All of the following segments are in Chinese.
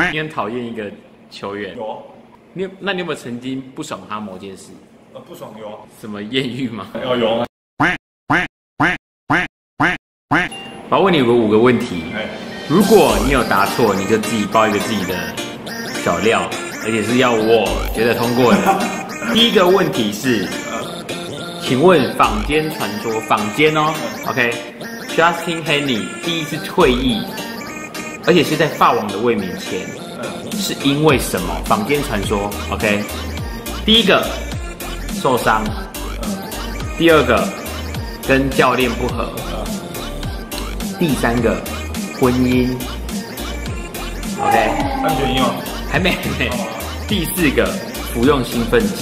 你很讨厌一个球员？ 有啊。 那你有没有曾经不爽他某件事？ 不爽有啊。 什么艳遇吗？ 有啊。 我要问你5个问题。如果你有答错，你就自己报一个自己的小料，而且是要我觉得通过的。第一个问题是，请问坊间传说，坊间哦 ，OK，Justin Henry 第一次退役，而且是在法网的卫冕前，是因为什么？坊间传说 ，OK， 第一个受伤，第二个跟教练不合，第三个婚姻 ，OK， 安全衣吗？ 还没。第四个服用兴奋剂，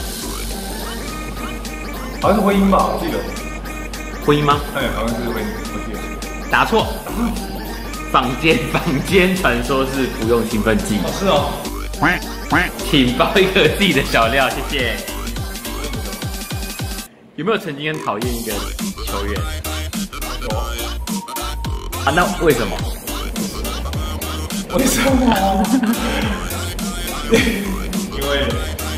好像是婚姻吧，我记得。 婚姻吗？ 好像是婚姻，我记得。 答错。坊间传说是服用兴奋剂。 是哦。 请报一个自己的小料，谢谢。有没有曾经很讨厌一个球员？ 有啊。 啊，那为什么？ 为什么？因为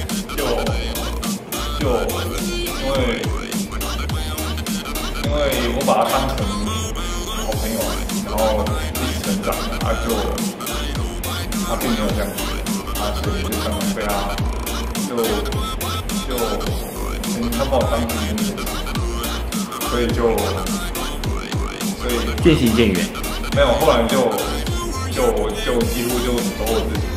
我把他当成好朋友，然后一起成长的，他并没有这样子，所以就常常被他他把我当成兄弟，所以渐行渐远。 没有，后来就几乎就都我自己。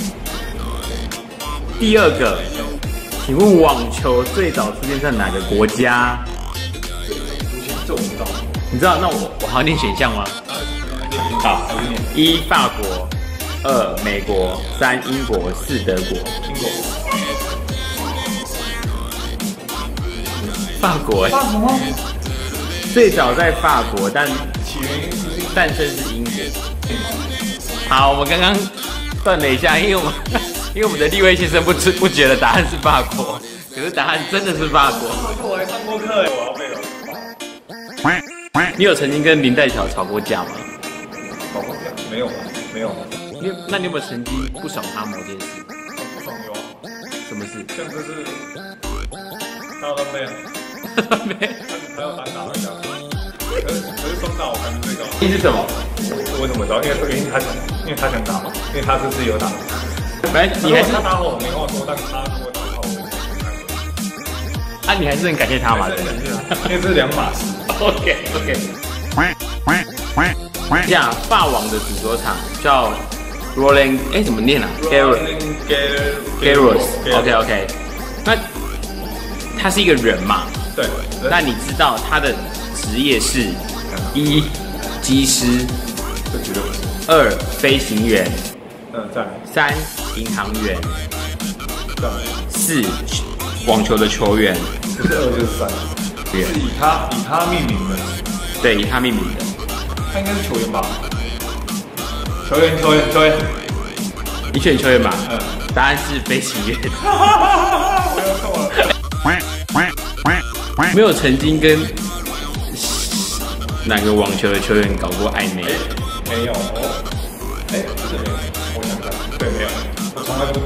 第二个，请问网球最早出现在哪个国家？ 这我不知道。 你知道？那我还要念选项吗？好，1法国，2美国，3英国，4德国。 英国。 法国。 法国吗？ 最早在法国，但起源诞生是英国。好，我们刚刚断了一下，因为我们的立威先生不觉得答案是法国，可是答案真的是法国。 我还上过课，我要背了。 你有曾经跟林黛乔吵过架吗？ 吵过架？没有，没有。 那你有没有曾经不爽他某件事？ 不爽有啊。 什么事？ 像这是大家都背啊。 没。 还要单打一下。可是双打我排名最高。 你是什么？ 我怎么知道？因为他想打嘛，因为他是自由打。 反正你还是他打我没话说，但是他如果打到我， 啊，你还是很感谢他嘛，对不对？因为这是2码事。 OK。这样，法网的主球场叫 Roland， 怎么念啊 ？Garros。OK。那他是一个人嘛？ 对。 那你知道他的职业是1机师， 这绝对不是。 2飞行员， 再 3银行员， 再 4网球的球员。 不是2就是3，是以他命名的。 对，以他命名的。 他应该是球员吧？球员。 你选球员吧？答案是飞行员。 我又错了。 没有曾经跟哪个网球的球员搞过暧昧？ 没有。不是没有。我想想，对，没有。我从来不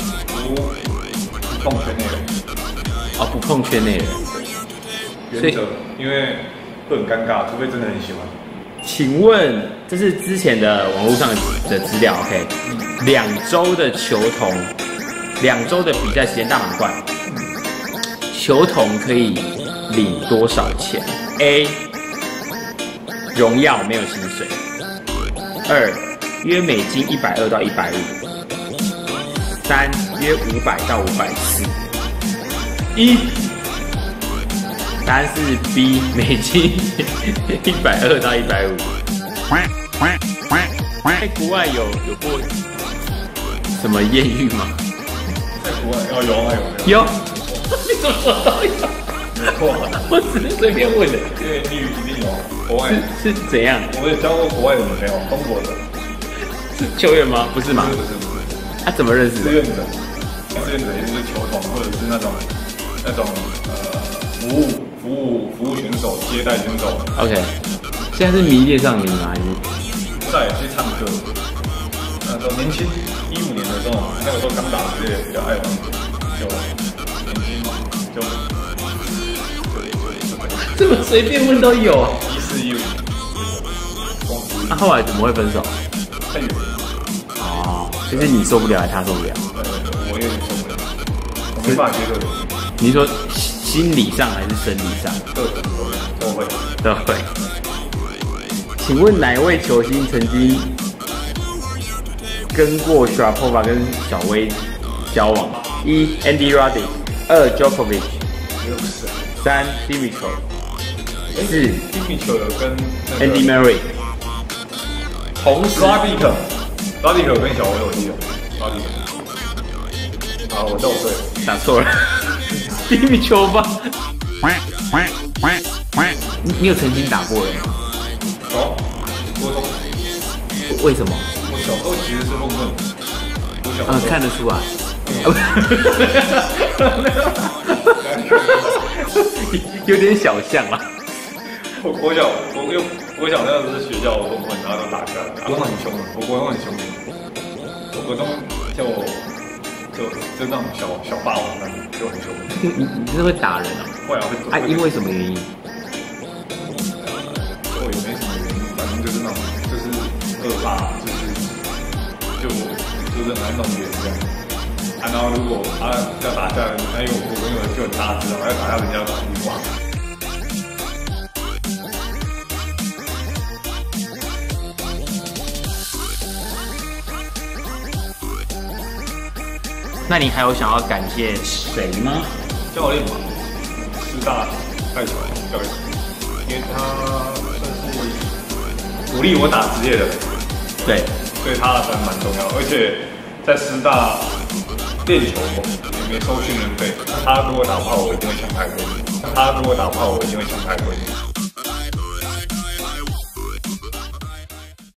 碰圈内人。 哦，不碰圈内人。 原则，因为会很尴尬，除非真的很喜欢。 请问，这是之前的网络上的资料 ，OK？ 2周的球童，2周的比赛时间大满贯，球童可以领多少钱 ？A. 荣耀没有薪水。2. 约美金120到150。3. 约500到540。1. 答案是 B， 美金120到150。在国外有过什么艳遇吗？ 在国外有。 有。你怎么都有？我只是随便问的。 因为你一定有国外是怎样？ 我也交过国外的女朋友，中国的。 是球员吗？不是吗？ 不是。 他怎么认识的？ 志愿者也就是球童，或者是那种服务选手、接待选手。 OK， 现在是迷恋上你吗？还是再去唱歌？ 时候年轻，15年的时候，那个时候刚打职业，比较爱玩，就年轻就这么随便问都有。 14、15， 那后来怎么会分手？ 太远了。 哦，就是你受不了，还是他受不了？ 我有点受不了，我没办法接受。 你说心理上还是生理上？ 各种都会。 都会。请问哪一位球星曾经跟过 Sharapova 跟小威交往？1. Andy Roddick， 2. Djokovic， 3. Dimitrov， 4. Dimitrov 跟 Andy Murray。同时 Roddick 跟小威我记得 Roddick。好，我都对， 打错了。Dimitrov 吧？你有曾经打过人吗？ 有，国中。 为什么？ 我小时候其实是混混，我小时候看得出来。有点小像啊。 我小那个是学校混混，然后都打架，我很凶的，我国中很凶的，我国中就那种小霸王那种，就很凶。 你是会打人啊？ 会啊，会。 因为什么原因？ 就也没什么原因，反正就是那种就是恶霸，就是很弄脸这样。然后如果要打架，因为我朋友就很大只，然后要打架人家打不过。 那你还有想要感谢谁吗？ 教练嘛，师大带球教练，因为他算是鼓励我打职业的， 对， 所以他算蛮重要。而且在师大练球也没收训练费，他如果打炮我一定会抢他一分，他如果打炮我一定会抢他一分。